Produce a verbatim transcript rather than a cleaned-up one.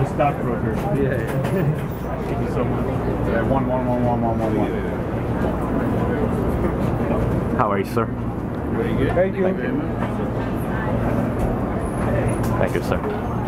stockbroker. Yeah. Thank you so much. Yeah, one, one, one, one, one, one, one. How are you, sir? Very good. Thank you. Thank you very much. Thank you, sir.